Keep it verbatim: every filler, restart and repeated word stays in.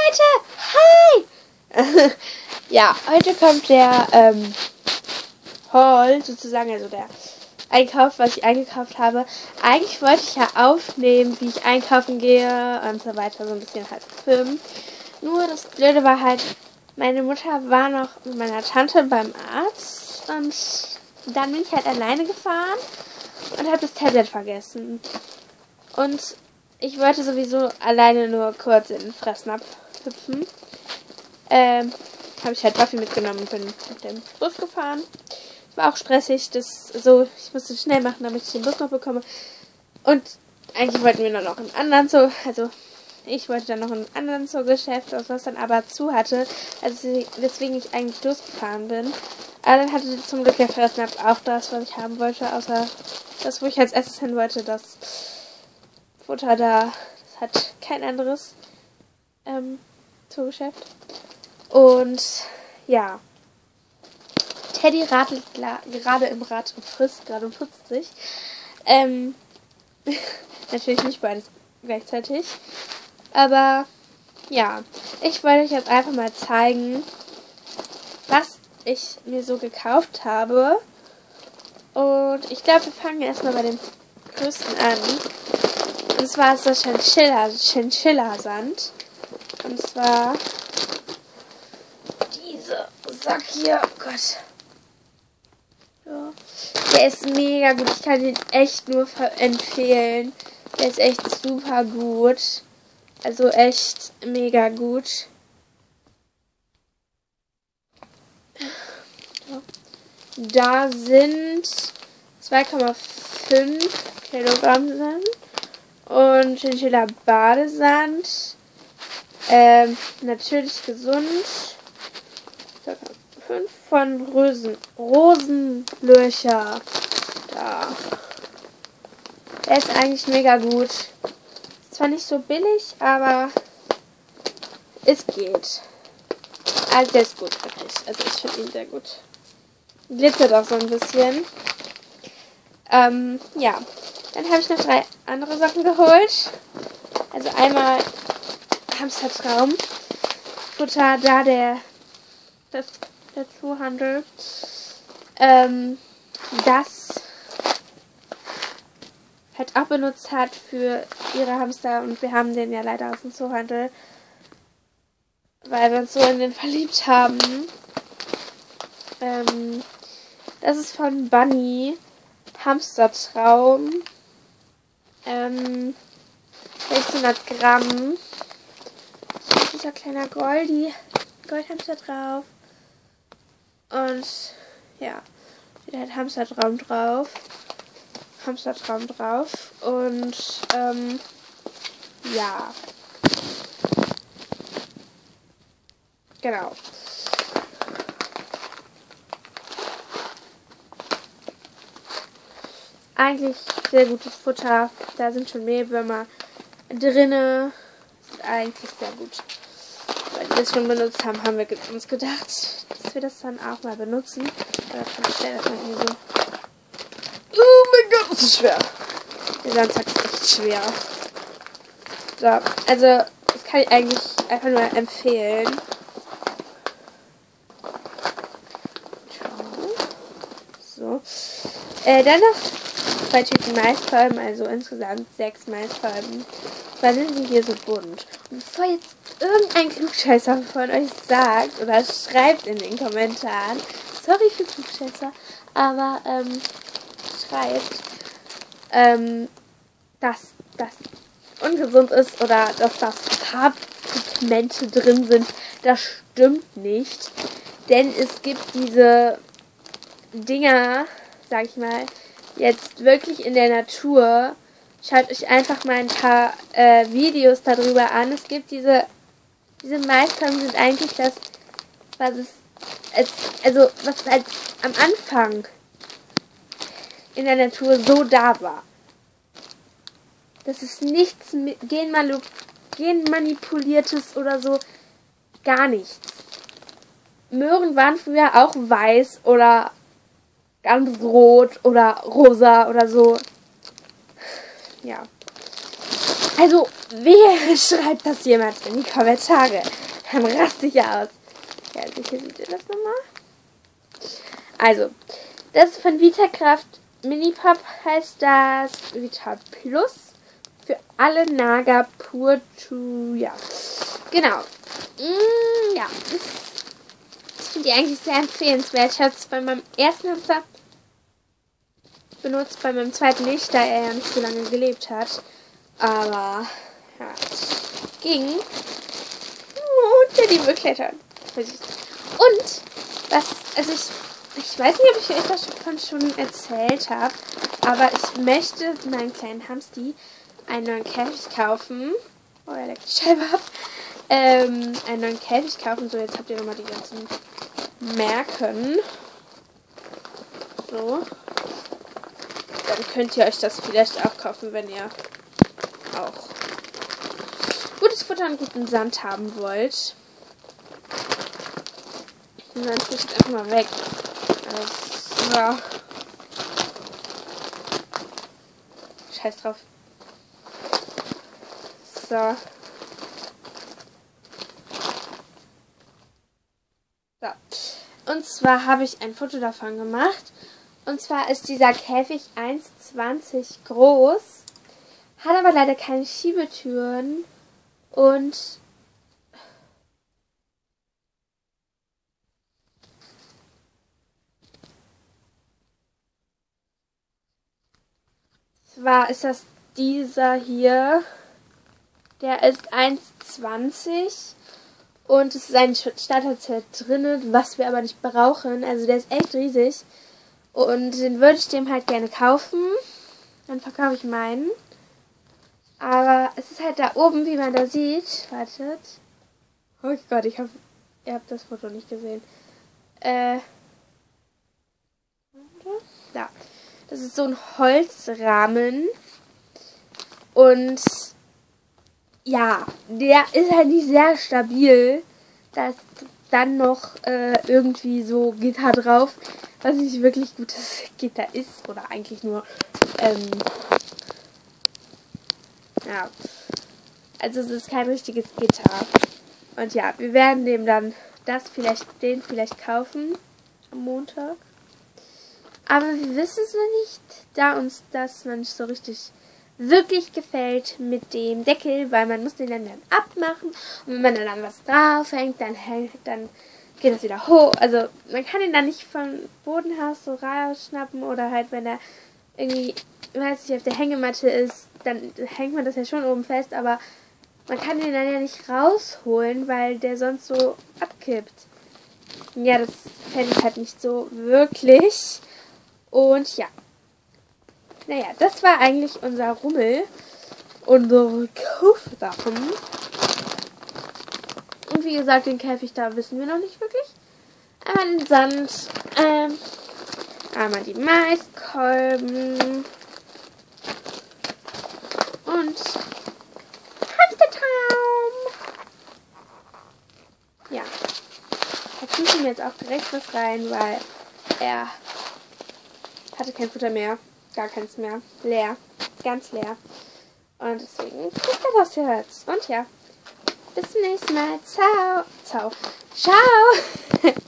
Leute, hi! Ja, heute kommt der ähm, Haul, sozusagen, also der Einkauf, was ich eingekauft habe. Eigentlich wollte ich ja aufnehmen, wie ich einkaufen gehe und so weiter, so ein bisschen halt filmen. Nur das Blöde war halt, meine Mutter war noch mit meiner Tante beim Arzt und dann bin ich halt alleine gefahren und habe das Tablet vergessen. Und ich wollte sowieso alleine nur kurz in den Fressnapf hüpfen. Ähm, habe ich halt Waffe mitgenommen und bin mit dem Bus gefahren. War auch stressig, das so, ich musste schnell machen, damit ich den Bus noch bekomme. Und eigentlich wollten wir nur noch einen anderen Zoo, also ich wollte dann noch einen anderen Zoogeschäft, was dann aber zu hatte, also weswegen ich eigentlich losgefahren bin. Aber dann hatte zum Glück der Fressnapf auch das, was ich haben wollte, außer das, wo ich als erstes hin wollte, das Futter da, das hat kein anderes ähm, Zoogeschäft. Und ja, Teddy radelt gerade im Rad und frisst gerade und putzt sich. Ähm, natürlich nicht beides gleichzeitig. Aber ja, ich wollte euch jetzt einfach mal zeigen, was ich mir so gekauft habe. Und ich glaube, wir fangen erstmal bei dem größten an. Und zwar ist das Chinchilla, Chinchilla-Sand. Und zwar dieser Sack hier. Oh Gott. Ja. Der ist mega gut. Ich kann den echt nur empfehlen. Der ist echt super gut. Also echt mega gut. Da sind zwei Komma fünf Kilogramm Sand und Chinchilla Badesand. Ähm, natürlich gesund. fünf von Rosen, Rosenlöcher. Da. Der ist eigentlich mega gut. Zwar nicht so billig, aber es geht. Also der ist gut, wirklich. Also ich finde ihn sehr gut. Glitzert auch so ein bisschen. Ähm, ja. Dann habe ich noch drei andere Sachen geholt. Also einmal Hamstertraum. Futter, da der, das, der Zoohandel. Ähm, das halt auch benutzt hat für ihre Hamster und wir haben den ja leider aus dem Zoohandel, weil wir uns so in den verliebt haben. Ähm, das ist von Bunny, Hamstertraum, ähm, sechshundert Gramm. Hier ist dieser kleiner Goldi, Goldhamster drauf und ja, wieder hat Hamstertraum drauf. Hamstertraum drauf und ähm, ja, genau. Eigentlich sehr gutes Futter, da sind schon Mehlwürmer drinne, ist eigentlich sehr gut. Weil wir es schon benutzt haben, haben wir uns gedacht, dass wir das dann auch mal benutzen. Oder ich stelle das mal hier so. Oh mein Gott, das ist schwer. Der Sandsack ist echt schwer. So, also, das kann ich eigentlich einfach nur empfehlen. So. Äh, dann noch zwei Tüten Maiskolben, also insgesamt sechs Maiskolben. Weil sind die hier so bunt. Und bevor jetzt irgendein Klugscheißer von euch sagt oder schreibt in den Kommentaren, sorry für Klugscheißer, aber, ähm, schreibt, ähm, dass das ungesund ist oder dass das Farbpigmente drin sind. Das stimmt nicht. Denn es gibt diese Dinger, sag ich mal, jetzt wirklich in der Natur. Schaut euch einfach mal ein paar äh, Videos darüber an. Es gibt diese, diese Maiskolben sind eigentlich das, was es, als, also was als am Anfang in der Natur so da war. Das ist nichts Genmanu- genmanipuliertes oder so. Gar nichts. Möhren waren früher auch weiß oder ganz rot oder rosa oder so. Ja. Also, wer schreibt das jemand in die Kommentare? Dann raste ich aus. Ja, sicher seht ihr das nochmal. Also, das ist von Vitakraft Minipop, heißt das Vita Plus. Für alle Naga Pur to, ja. Genau. Mm, ja, das, das finde ich eigentlich sehr empfehlenswert. Ich habe es bei meinem ersten Hamster benutzt, bei meinem zweiten nicht, da er ja nicht so lange gelebt hat. Aber, ja, ging. Und der liebe Klettern. Und, was, also ich, ich weiß nicht, ob ich euch das schon, schon erzählt habe, aber ich möchte meinen kleinen Hamsti einen neuen Käfig kaufen. Oh, er leckt die Scheibe ab. Ähm, einen neuen Käfig kaufen. So, jetzt habt ihr nochmal die ganzen Merken. So. Dann könnt ihr euch das vielleicht auch kaufen, wenn ihr auch gutes Futter und guten Sand haben wollt. Und dann tue ich es einfach mal weg. Also, scheiß drauf. So. So. Und zwar habe ich ein Foto davon gemacht. Und zwar ist dieser Käfig eins zwanzig groß. Hat aber leider keine Schiebetüren. Und zwar ist das dieser hier. Der ist eins zwanzig. Und es ist ein Starter-Set drinnen, was wir aber nicht brauchen. Also der ist echt riesig. Und den würde ich dem halt gerne kaufen. Dann verkaufe ich meinen. Aber es ist halt da oben, wie man da sieht. Wartet. Oh Gott, ich hoffe, ihr habt das Foto nicht gesehen. Äh. Da. Das ist so ein Holzrahmen. Und ja, der ist halt nicht sehr stabil. Da ist dann noch äh, irgendwie so Gitter drauf, was nicht wirklich gutes Gitter ist. Oder eigentlich nur, ähm, ja. Also es ist kein richtiges Gitter. Und ja, wir werden dem dann das vielleicht, den vielleicht kaufen am Montag. Aber wir wissen es noch nicht, da uns das noch nicht so richtig wirklich gefällt mit dem Deckel, weil man muss den dann, dann abmachen und wenn man dann was draufhängt, dann hängt, dann geht das wieder hoch. Also man kann ihn dann nicht vom Bodenhaus so rausschnappen oder halt wenn er irgendwie, weiß nicht, auf der Hängematte ist, dann hängt man das ja schon oben fest, aber man kann den dann ja nicht rausholen, weil der sonst so abkippt. Ja, das fände ich halt nicht so wirklich. Und ja. Naja, das war eigentlich unser Rummel. Unsere Kaufsachen. Und wie gesagt, den Käfig da wissen wir noch nicht wirklich. Einmal den Sand. Ähm, einmal die Maiskolben. Und Hamstertraum. Ja. Da tue ich ihm jetzt auch direkt was rein, weil er hatte kein Futter mehr. Gar keins mehr. Leer. Ganz leer. Und deswegen kriegt er das jetzt. Und ja. Bis zum nächsten Mal. Ciao. Ciao. Ciao.